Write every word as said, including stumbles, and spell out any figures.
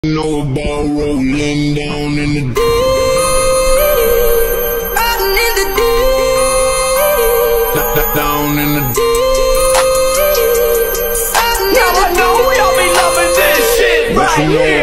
know about rolling down in the deep, Rolling in the deep, down in the deep. now I know y'all be loving this shit right here.